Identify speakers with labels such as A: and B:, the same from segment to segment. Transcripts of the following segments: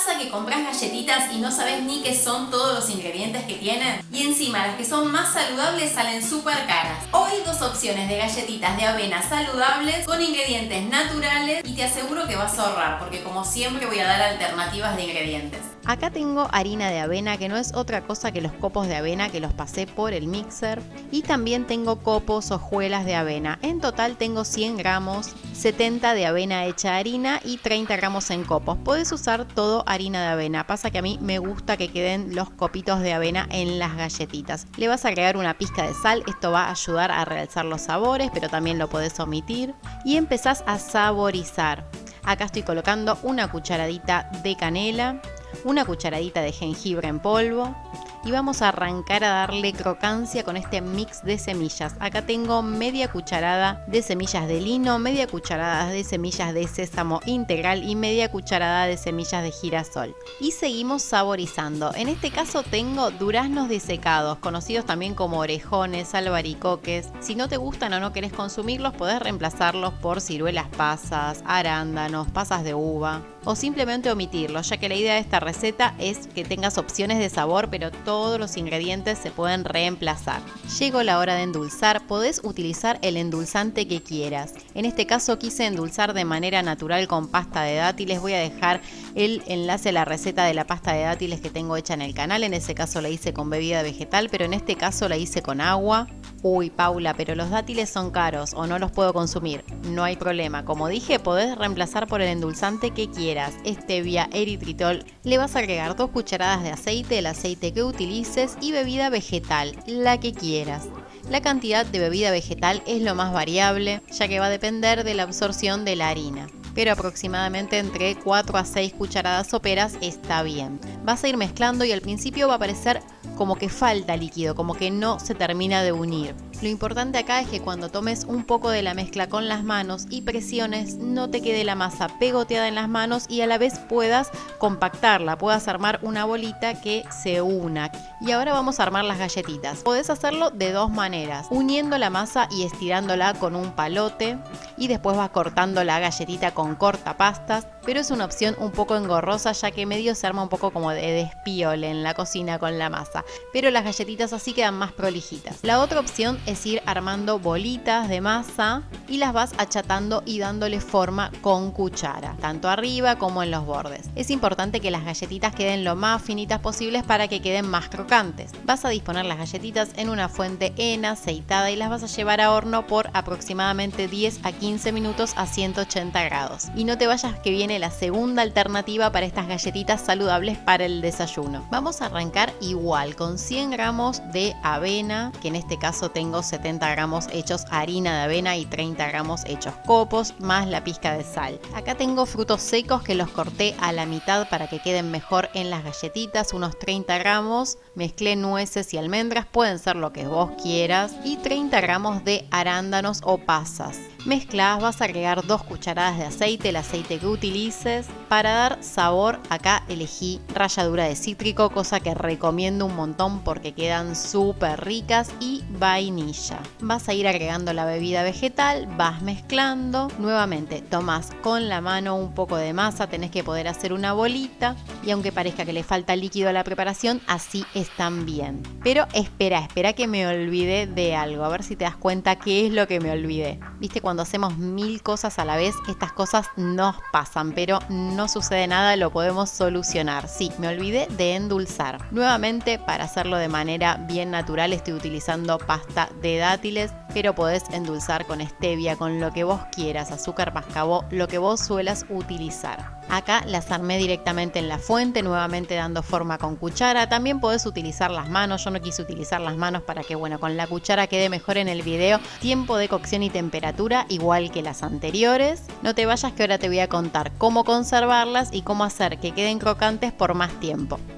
A: pasa que compras galletitas y no sabes ni qué son todos los ingredientes que tienen? Y encima las que son más saludables salen súper caras. Hoy dos opciones de galletitas de avena saludables con ingredientes naturales y te aseguro que vas a ahorrar porque como siempre voy a dar alternativas de ingredientes.
B: Acá tengo harina de avena, que no es otra cosa que los copos de avena que los pasé por el mixer. Y también tengo copos, hojuelas de avena. En total tengo 100 gramos, 70 de avena hecha harina y 30 gramos en copos. Podés usar todo harina de avena. Pasa que a mí me gusta que queden los copitos de avena en las galletitas. Le vas a agregar una pizca de sal. Esto va a ayudar a realzar los sabores, pero también lo podés omitir. Y empezás a saborizar. Acá estoy colocando una cucharadita de canela, una cucharadita de jengibre en polvo y vamos a arrancar a darle crocancia con este mix de semillas. Acá tengo media cucharada de semillas de lino, media cucharada de semillas de sésamo integral y media cucharada de semillas de girasol. Y seguimos saborizando. En este caso tengo duraznos disecados, conocidos también como orejones, albaricoques. Si no te gustan o no querés consumirlos, podés reemplazarlos por ciruelas pasas, arándanos, pasas de uva o simplemente omitirlos, ya que la idea de esta receta es que tengas opciones de sabor, pero todos los ingredientes se pueden reemplazar. Llegó la hora de endulzar. Podés utilizar el endulzante que quieras. En este caso quise endulzar de manera natural con pasta de dátiles. Voy a dejar el enlace a la receta de la pasta de dátiles que tengo hecha en el canal. En ese caso la hice con bebida vegetal, pero en este caso la hice con agua. Uy, Paula, pero los dátiles son caros o no los puedo consumir. No hay problema. Como dije, podés reemplazar por el endulzante que quieras. Stevia, eritritol. Le vas a agregar 2 cucharadas de aceite, el aceite que utilices, y bebida vegetal, la que quieras. La cantidad de bebida vegetal es lo más variable, ya que va a depender de la absorción de la harina. Pero aproximadamente entre 4 a 6 cucharadas soperas está bien. Vas a ir mezclando y al principio va a parecer como que falta líquido, como que no se termina de unir. Lo importante acá es que cuando tomes un poco de la mezcla con las manos y presiones, no te quede la masa pegoteada en las manos y a la vez puedas compactarla, puedas armar una bolita que se una. Y ahora vamos a armar las galletitas. Podés hacerlo de dos maneras, uniendo la masa y estirándola con un palote y después vas cortando la galletita con cortapastas, pero es una opción un poco engorrosa ya que medio se arma un poco como de despiole en la cocina con la masa, pero las galletitas así quedan más prolijitas. La otra opción es ir armando bolitas de masa y las vas achatando y dándole forma con cuchara, tanto arriba como en los bordes. Es importante que las galletitas queden lo más finitas posibles para que queden más crocantes. Vas a disponer las galletitas en una fuente aceitada y las vas a llevar a horno por aproximadamente 10 a 15 minutos a 180 grados. Y no te vayas que viene la segunda alternativa para estas galletitas saludables para el desayuno. Vamos a arrancar igual con 100 gramos de avena, que en este caso tengo 70 gramos hechos harina de avena y 30 gramos hechos copos, más la pizca de sal. Acá tengo frutos secos que los corté a la mitad para que queden mejor en las galletitas, unos 30 gramos. Mezclé nueces y almendras, pueden ser lo que vos quieras, y 30 gramos de arándanos o pasas. Mezclas, vas a agregar 2 cucharadas de aceite, el aceite que utilices. Para dar sabor, acá elegí ralladura de cítrico, cosa que recomiendo un montón porque quedan súper ricas, y vainilla. Vas a ir agregando la bebida vegetal, vas mezclando. Nuevamente, tomás con la mano un poco de masa, tenés que poder hacer una bolita, y aunque parezca que le falta líquido a la preparación, así están bien. Pero espera que me olvidé de algo, a ver si te das cuenta qué es lo que me olvidé. ¿Viste cuando hacemos 1000 cosas a la vez? Estas cosas nos pasan, pero no sucede nada, lo podemos solucionar. Sí, me olvidé de endulzar. Nuevamente, para hacerlo de manera bien natural, estoy utilizando pasta de dátiles, pero podés endulzar con stevia, con lo que vos quieras, azúcar mascabó, lo que vos suelas utilizar. Acá las armé directamente en la fuente, nuevamente dando forma con cuchara. También podés utilizar las manos, yo no quise utilizar las manos para que, bueno, con la cuchara quede mejor en el video. Tiempo de cocción y temperatura igual que las anteriores. No te vayas que ahora te voy a contar cómo conservarlas y cómo hacer que queden crocantes por más tiempo.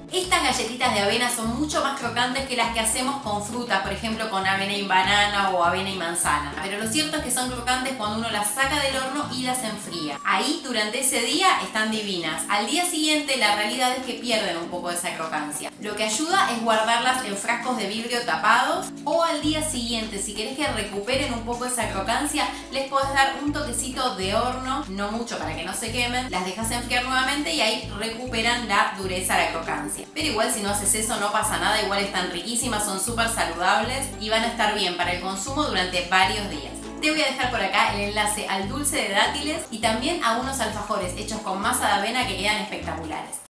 A: Estas galletitas de avena son mucho más crocantes que las que hacemos con fruta, por ejemplo con avena y banana o avena y manzana. Pero lo cierto es que son crocantes cuando uno las saca del horno y las enfría. Ahí durante ese día están divinas. Al día siguiente la realidad es que pierden un poco de esa crocancia. Lo que ayuda es guardarlas en frascos de vidrio tapados, o al día siguiente, si querés que recuperen un poco esa crocancia, les podés dar un toquecito de horno, no mucho para que no se quemen, las dejas enfriar nuevamente y ahí recuperan la dureza, la crocancia. Pero igual si no haces eso no pasa nada, igual están riquísimas, son súper saludables y van a estar bien para el consumo durante varios días. Te voy a dejar por acá el enlace al dulce de dátiles y también a unos alfajores hechos con masa de avena que quedan espectaculares.